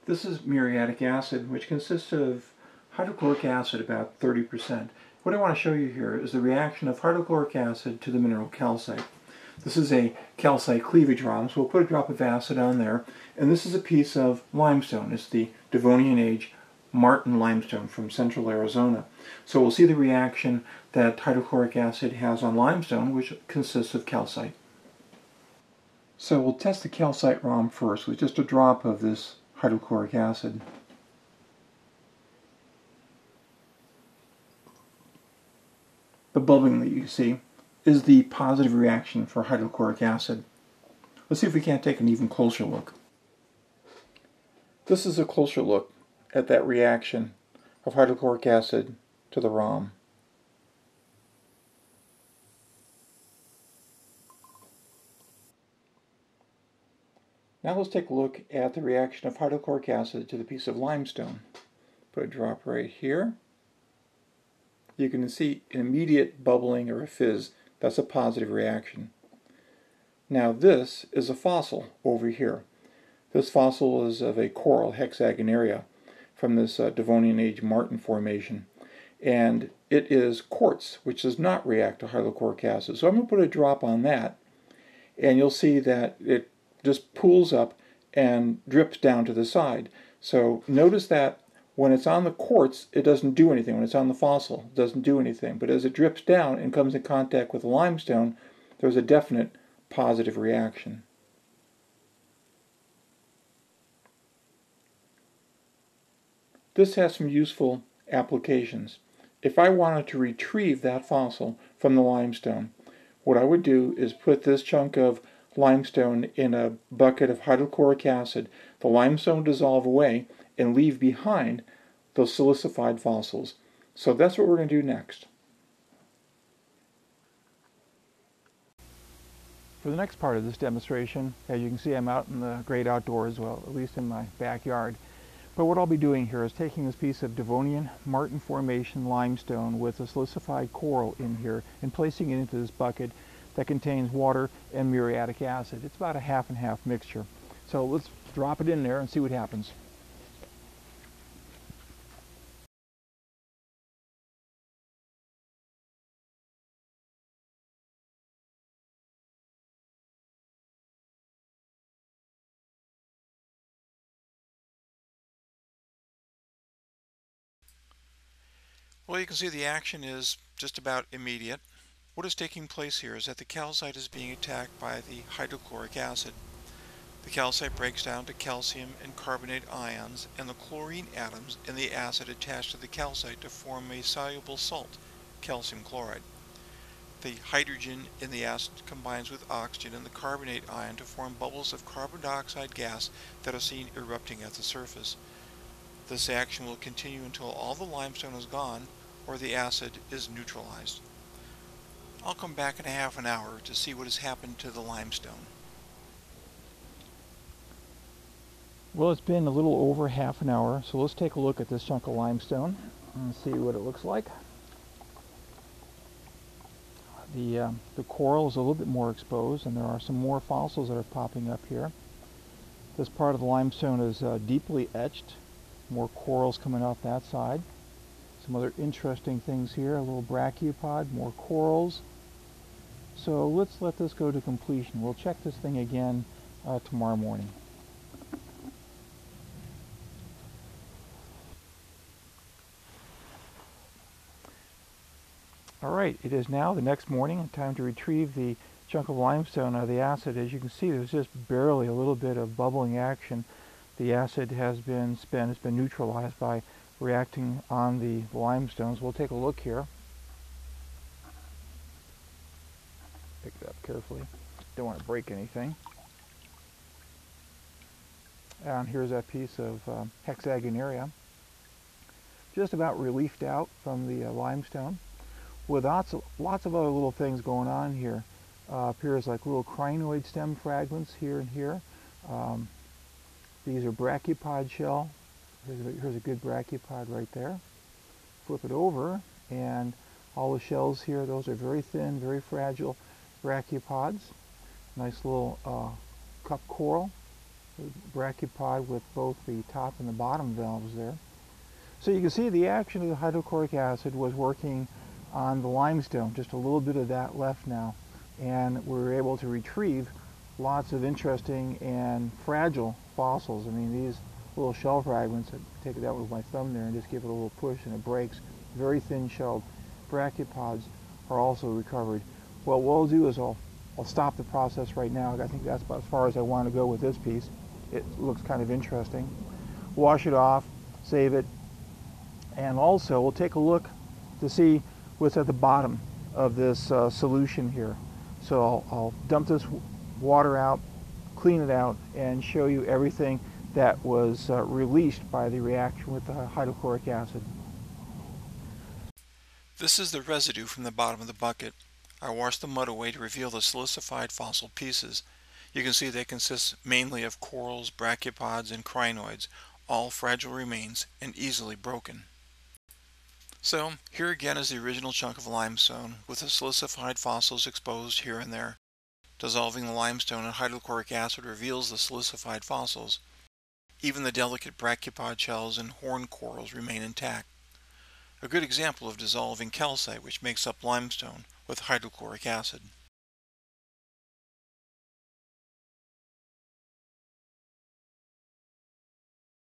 This is muriatic acid, which consists of hydrochloric acid, about 30%. What I want to show you here is the reaction of hydrochloric acid to the mineral calcite. This is a calcite cleavage ROM, so we'll put a drop of acid on there. And this is a piece of limestone. It's the Devonian age Martin limestone from central Arizona. So we'll see the reaction that hydrochloric acid has on limestone, which consists of calcite. So we'll test the calcite ROM first with just a drop of this hydrochloric acid. The bubbling that you see is the positive reaction for hydrochloric acid. Let's see if we can't take an even closer look. This is a closer look at that reaction of hydrochloric acid to the ROM. Now let's take a look at the reaction of hydrochloric acid to the piece of limestone. Put a drop right here. You can see an immediate bubbling or a fizz. That's a positive reaction. Now this is a fossil over here. This fossil is of a coral, hexagonaria, from this Devonian age Martin formation. And it is quartz, which does not react to hydrochloric acid. So I'm going to put a drop on that, and you'll see that it just pools up and drips down to the side. So notice that when it's on the quartz, it doesn't do anything. When it's on the fossil, it doesn't do anything. But as it drips down and comes in contact with the limestone, there's a definite positive reaction. This has some useful applications. If I wanted to retrieve that fossil from the limestone, what I would do is put this chunk of limestone in a bucket of hydrochloric acid. The limestone dissolve away and leave behind those silicified fossils. So that's what we're going to do next. For the next part of this demonstration, as you can see, I'm out in the great outdoors, well, at least in my backyard. But what I'll be doing here is taking this piece of Devonian Martin formation limestone with a silicified coral in here and placing it into this bucket that contains water and muriatic acid. It's about a half and half mixture. So let's drop it in there and see what happens. Well, you can see the action is just about immediate. What is taking place here is that the calcite is being attacked by the hydrochloric acid. The calcite breaks down to calcium and carbonate ions, and the chlorine atoms in the acid attach to the calcite to form a soluble salt, calcium chloride. The hydrogen in the acid combines with oxygen and the carbonate ion to form bubbles of carbon dioxide gas that are seen erupting at the surface. This action will continue until all the limestone is gone or the acid is neutralized. I'll come back in a half an hour to see what has happened to the limestone. Well, it's been a little over half an hour, so let's take a look at this chunk of limestone and see what it looks like. The coral is a little bit more exposed, and there are some more fossils that are popping up here. This part of the limestone is deeply etched. More corals coming off that side. Some other interesting things here, a little brachiopod, more corals. So let's let this go to completion. We'll check this thing again tomorrow morning. Alright, it is now the next morning, time to retrieve the chunk of limestone out of the acid. As you can see, there's just barely a little bit of bubbling action. The acid has been spent, it's been neutralized by reacting on the limestones. We'll take a look here. Pick it up carefully. Don't want to break anything. And here's that piece of hexagonaria. Just about reliefed out from the limestone, with lots of other little things going on here. Appears like little crinoid stem fragments here and here. These are brachiopod shell. Here's a good brachiopod right there. Flip it over, and all the shells here, those are very thin, very fragile brachiopods. Nice little cup coral. The brachiopod with both the top and the bottom valves there. So you can see the action of the hydrochloric acid was working on the limestone, just a little bit of that left now, and we were able to retrieve lots of interesting and fragile fossils. I mean, these little shell fragments, I take it out with my thumb there and just give it a little push and it breaks. Very thin shelled brachiopods are also recovered. Well, what I'll do is I'll stop the process right now. I think that's about as far as I want to go with this piece. It looks kind of interesting. Wash it off, save it, and also we'll take a look to see what's at the bottom of this solution here. So I'll dump this water out, clean it out, and show you everything that was released by the reaction with the hydrochloric acid. This is the residue from the bottom of the bucket. I washed the mud away to reveal the silicified fossil pieces. You can see they consist mainly of corals, brachiopods, and crinoids, all fragile remains and easily broken. So, here again is the original chunk of limestone, with the silicified fossils exposed here and there. Dissolving the limestone in hydrochloric acid reveals the silicified fossils. Even the delicate brachiopod shells and horn corals remain intact. A good example of dissolving calcite, which makes up limestone, with hydrochloric acid.